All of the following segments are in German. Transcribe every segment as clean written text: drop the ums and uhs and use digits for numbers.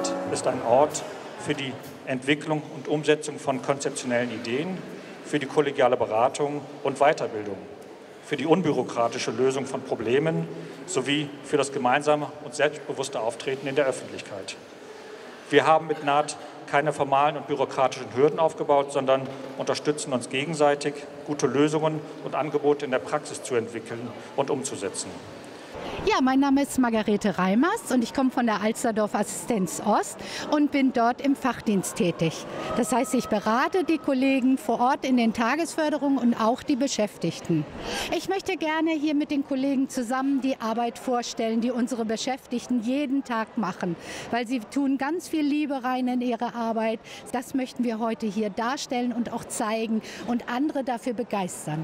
Arbeit ist ein Ort für die Entwicklung und Umsetzung von konzeptionellen Ideen, für die kollegiale Beratung und Weiterbildung, für die unbürokratische Lösung von Problemen sowie für das gemeinsame und selbstbewusste Auftreten in der Öffentlichkeit. Wir haben mit NAAT keine formalen und bürokratischen Hürden aufgebaut, sondern unterstützen uns gegenseitig, gute Lösungen und Angebote in der Praxis zu entwickeln und umzusetzen. Ja, mein Name ist Margarete Reimers und ich komme von der Alsterdorf Assistenz Ost und bin dort im Fachdienst tätig. Das heißt, ich berate die Kollegen vor Ort in den Tagesförderungen und auch die Beschäftigten. Ich möchte gerne hier mit den Kollegen zusammen die Arbeit vorstellen, die unsere Beschäftigten jeden Tag machen, weil sie tun ganz viel Liebe rein in ihre Arbeit. Das möchten wir heute hier darstellen und auch zeigen und andere dafür begeistern.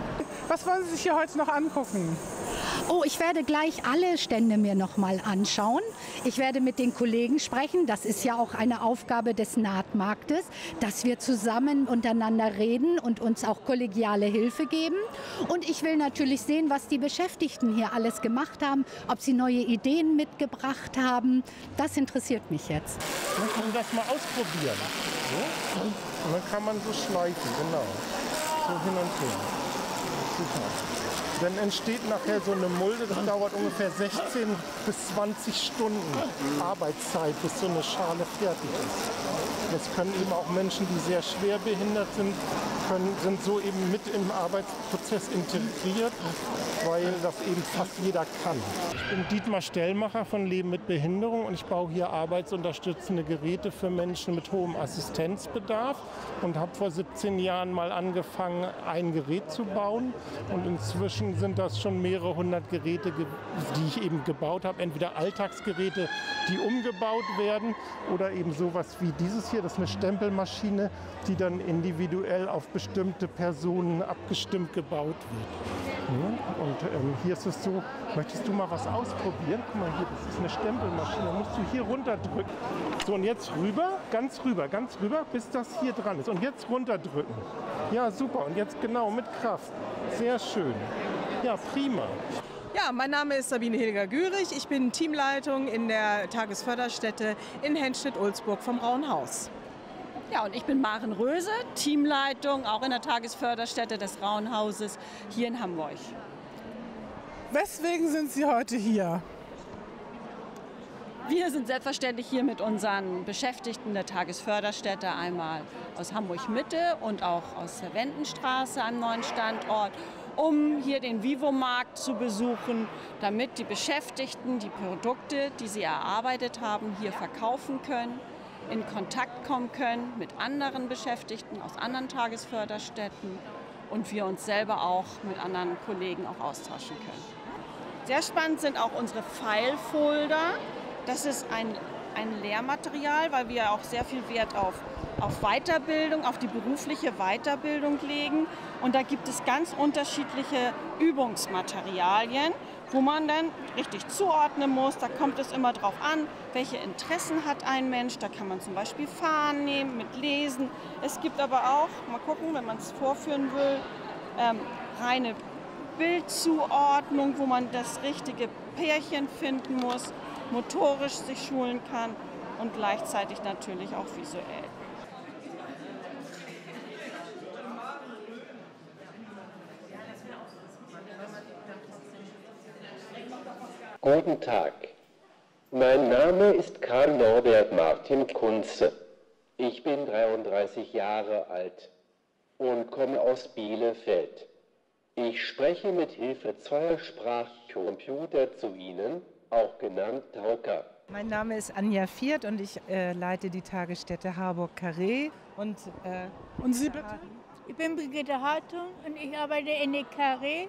Was wollen Sie sich hier heute noch angucken? Oh, ich werde gleich alle Stände mir noch mal anschauen. Ich werde mit den Kollegen sprechen. Das ist ja auch eine Aufgabe des NAAT-Marktes, dass wir zusammen untereinander reden und uns auch kollegiale Hilfe geben. Und ich will natürlich sehen, was die Beschäftigten hier alles gemacht haben, ob sie neue Ideen mitgebracht haben. Das interessiert mich jetzt. Man kann das mal ausprobieren. So. Und dann kann man so schleifen, genau. So hin und her. Super. Dann entsteht nachher so eine Mulde, das dauert ungefähr 16 bis 20 Stunden Arbeitszeit, bis so eine Schale fertig ist. Das können eben auch Menschen, die sehr schwer behindert sind, sind so eben mit im Arbeitsprozess integriert, weil das eben fast jeder kann. Ich bin Dietmar Stellmacher von Leben mit Behinderung und ich baue hier arbeitsunterstützende Geräte für Menschen mit hohem Assistenzbedarf und habe vor 17 Jahren mal angefangen, ein Gerät zu bauen. Und inzwischen sind das schon mehrere hundert Geräte, die ich eben gebaut habe. Entweder Alltagsgeräte, die umgebaut werden oder eben sowas wie dieses hier. Das ist eine Stempelmaschine, die dann individuell auf bestimmte Personen abgestimmt gebaut wird. Und hier ist es so, möchtest du mal was ausprobieren? Guck mal hier, das ist eine Stempelmaschine, da musst du hier runterdrücken. So, und jetzt rüber, ganz rüber, bis das hier dran ist. Und jetzt runterdrücken. Ja, super. Und jetzt genau mit Kraft. Sehr schön. Ja, prima. Ja, mein Name ist Sabine Hilger-Gürich. Ich bin Teamleitung in der Tagesförderstätte in Henstedt-Ulzburg vom Rauen Haus. Ja, und ich bin Maren Röse, Teamleitung auch in der Tagesförderstätte des Rauen Hauses hier in Hamburg. Weswegen sind Sie heute hier? Wir sind selbstverständlich hier mit unseren Beschäftigten der Tagesförderstätte, einmal aus Hamburg-Mitte und auch aus der Wendenstraße, einem neuen Standort, um hier den Vivo-Markt zu besuchen, damit die Beschäftigten die Produkte, die sie erarbeitet haben, hier verkaufen können, in Kontakt kommen können mit anderen Beschäftigten aus anderen Tagesförderstätten und wir uns selber auch mit anderen Kollegen auch austauschen können. Sehr spannend sind auch unsere File-Folder. Das ist ein Lehrmaterial, weil wir auch sehr viel Wert auf Weiterbildung, auf die berufliche Weiterbildung legen. Und da gibt es ganz unterschiedliche Übungsmaterialien, wo man dann richtig zuordnen muss. Da kommt es immer darauf an, welche Interessen hat ein Mensch. Da kann man zum Beispiel Fahren nehmen, mit Lesen. Es gibt aber auch, mal gucken, wenn man es vorführen will, reine Bildzuordnung, wo man das richtige Pärchen finden muss, motorisch sich schulen kann und gleichzeitig natürlich auch visuell. Guten Tag, mein Name ist Karl Norbert Martin Kunze. Ich bin 33 Jahre alt und komme aus Bielefeld. Ich spreche mit Hilfe zweier Sprachcomputer zu Ihnen, auch genannt Tauker. Mein Name ist Anja Viert und ich leite die Tagesstätte Harburg-Carré. Und Sie bitte? Ich bin Brigitte Hartung und ich arbeite in der Carré.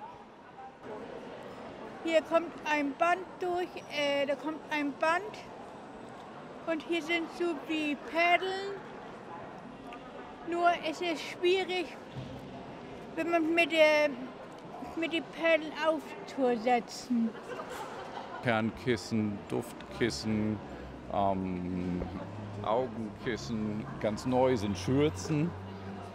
Hier kommt ein Band durch, da kommt ein Band und hier sind so die Paddel. Nur es ist schwierig, wenn man mit den Paddel auf Tour setzen. Kernkissen, Duftkissen, Augenkissen, ganz neu sind Schürzen,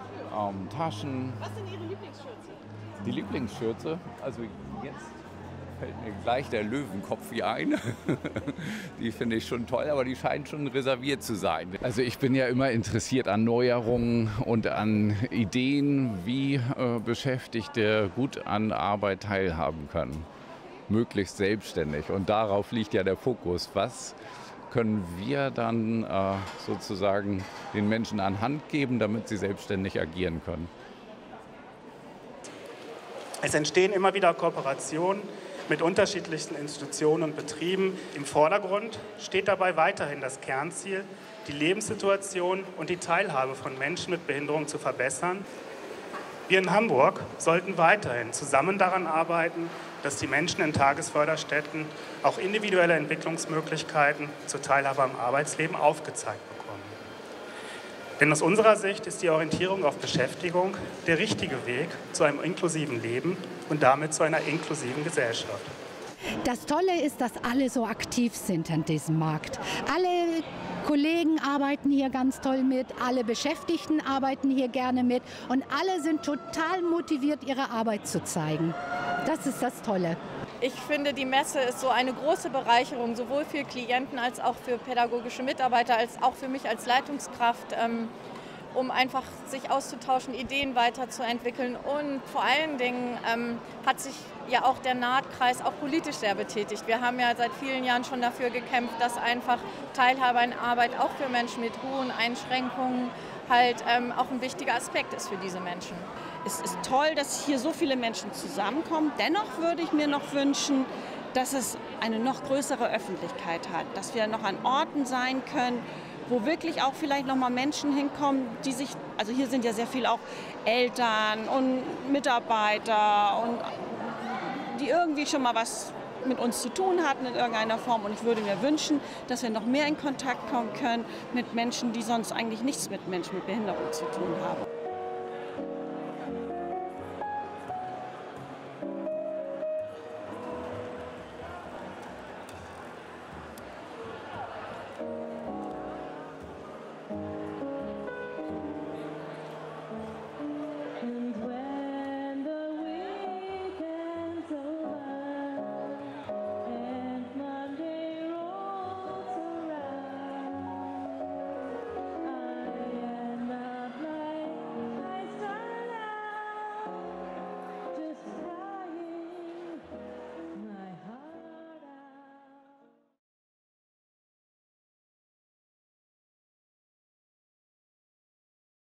Taschen. Was sind Ihre Lieblingsschürze? Die Lieblingsschürze, also jetzt fällt mir gleich der Löwenkopf ein. Die finde ich schon toll, aber die scheint schon reserviert zu sein. Also ich bin ja immer interessiert an Neuerungen und an Ideen, wie Beschäftigte gut an Arbeit teilhaben können. Möglichst selbstständig. Und darauf liegt ja der Fokus. Was können wir dann sozusagen den Menschen an Hand geben, damit sie selbstständig agieren können? Es entstehen immer wieder Kooperationen mit unterschiedlichsten Institutionen und Betrieben. Im Vordergrund steht dabei weiterhin das Kernziel, die Lebenssituation und die Teilhabe von Menschen mit Behinderung zu verbessern. Wir in Hamburg sollten weiterhin zusammen daran arbeiten, dass die Menschen in Tagesförderstätten auch individuelle Entwicklungsmöglichkeiten zur Teilhabe am Arbeitsleben aufgezeigt bekommen. Denn aus unserer Sicht ist die Orientierung auf Beschäftigung der richtige Weg zu einem inklusiven Leben und damit zu einer inklusiven Gesellschaft. Das Tolle ist, dass alle so aktiv sind an diesem Markt. Alle Kollegen arbeiten hier ganz toll mit, alle Beschäftigten arbeiten hier gerne mit und alle sind total motiviert, ihre Arbeit zu zeigen. Das ist das Tolle. Ich finde, die Messe ist so eine große Bereicherung, sowohl für Klienten als auch für pädagogische Mitarbeiter, als auch für mich als Leitungskraft, um einfach sich auszutauschen, Ideen weiterzuentwickeln. Und vor allen Dingen hat sich ja auch der Nahtkreis auch politisch sehr betätigt. Wir haben ja seit vielen Jahren schon dafür gekämpft, dass einfach Teilhabe an Arbeit auch für Menschen mit hohen Einschränkungen halt auch ein wichtiger Aspekt ist für diese Menschen. Es ist toll, dass hier so viele Menschen zusammenkommen. Dennoch würde ich mir noch wünschen, dass es eine noch größere Öffentlichkeit hat, dass wir noch an Orten sein können, wo wirklich auch vielleicht noch mal Menschen hinkommen, die sich, also hier sind ja sehr viel auch Eltern und Mitarbeiter und die irgendwie schon mal was mit uns zu tun hatten in irgendeiner Form. Und ich würde mir wünschen, dass wir noch mehr in Kontakt kommen können mit Menschen, die sonst eigentlich nichts mit Menschen mit Behinderung zu tun haben.